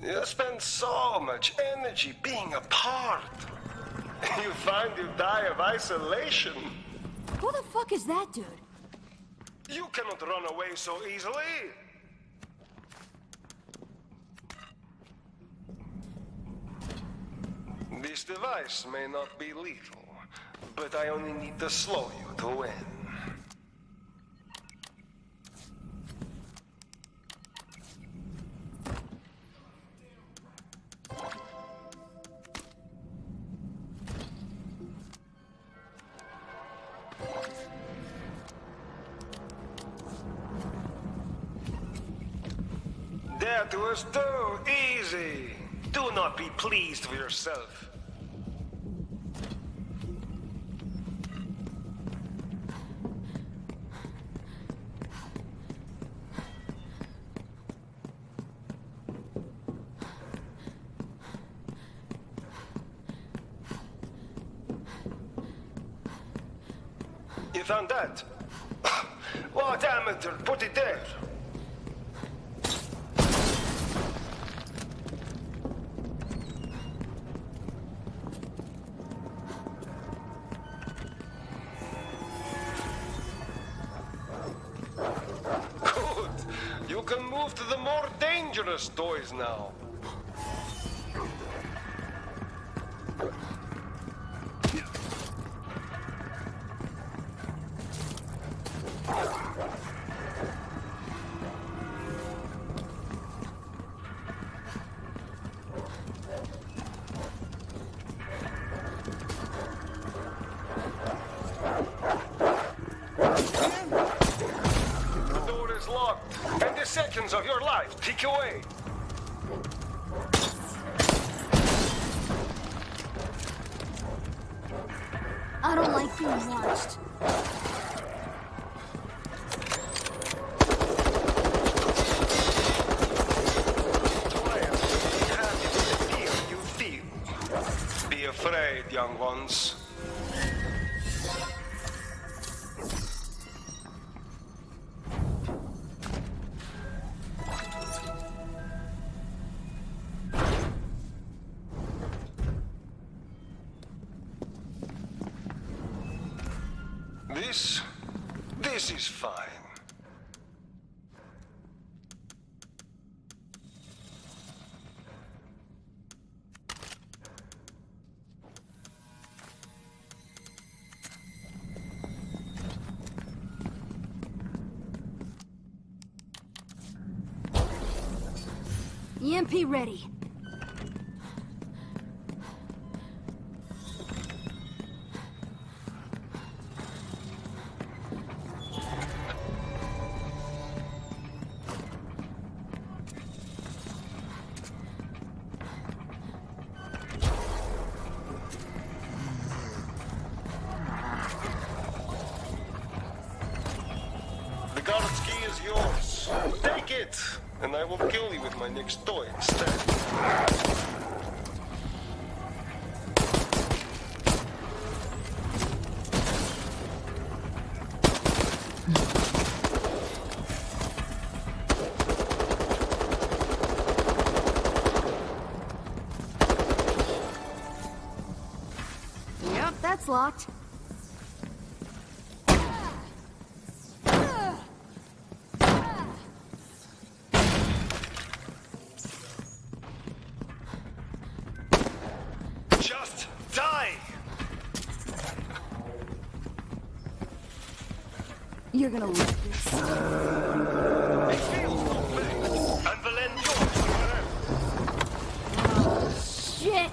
You spend so much energy being apart. You find you die of isolation. Who the fuck is that dude? You cannot run away so easily. This device may not be lethal, but I only need to slow you to win. That was too easy. Do not be pleased with yourself. You found that? What amateur put it there? You can move to the more dangerous toys now. Seconds of your life tick away. I don't like being watched. You feel. Be afraid, young ones. This is fine. EMP ready. The guard's key is yours. Take it, and I will kill you with my next toy instead. Yep, that's locked. Just die! You're gonna lose this. It feels no pain, and will end yours forever. Shit!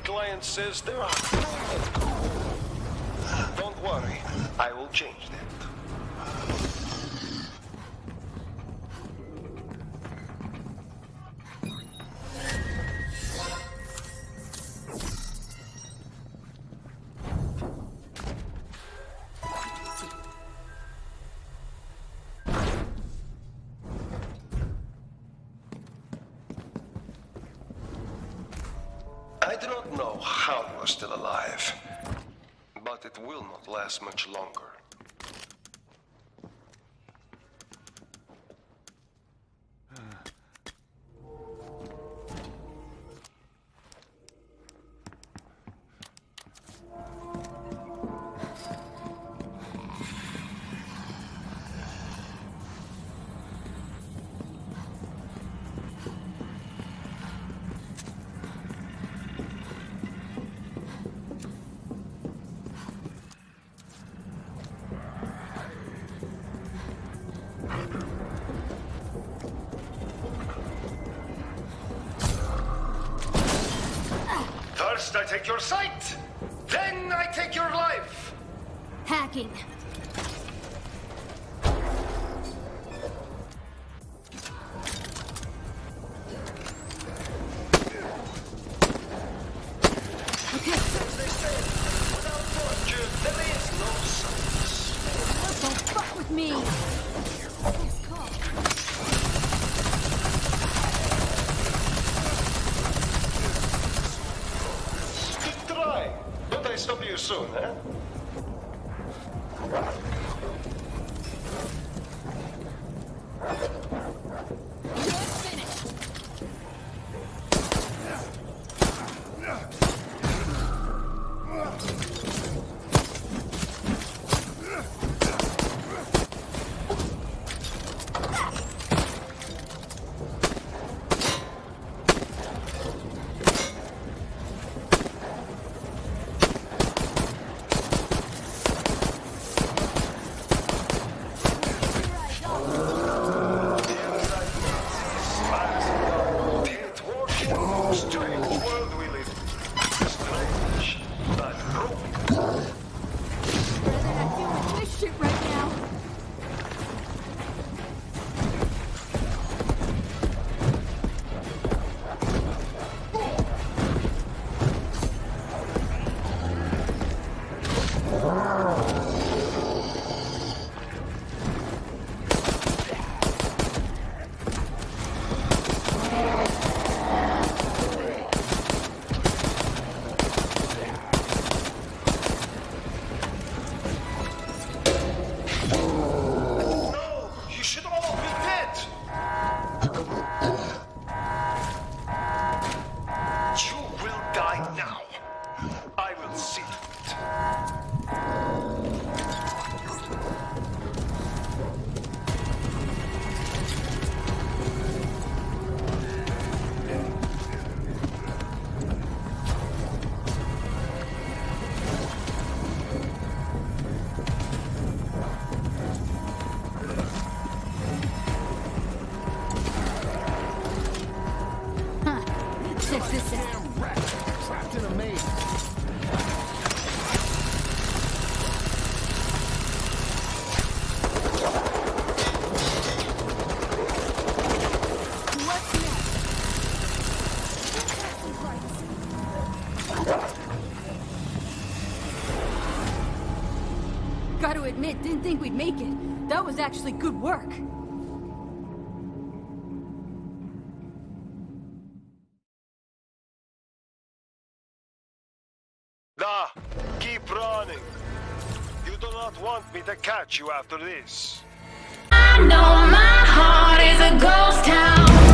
client says there are. Don't worry, I will change that. I do not know how you are still alive, but it will not last much longer. First I take your sight, then I take your life. Hacking. Okay. They say, without fortune, there is no science. Don't fuck with me. Nice call. Good try. Don't I stop you soon, eh? Gotta admit, didn't think we'd make it. That was actually good work. Keep running. You do not want me to catch you after this. I know my heart is a ghost town.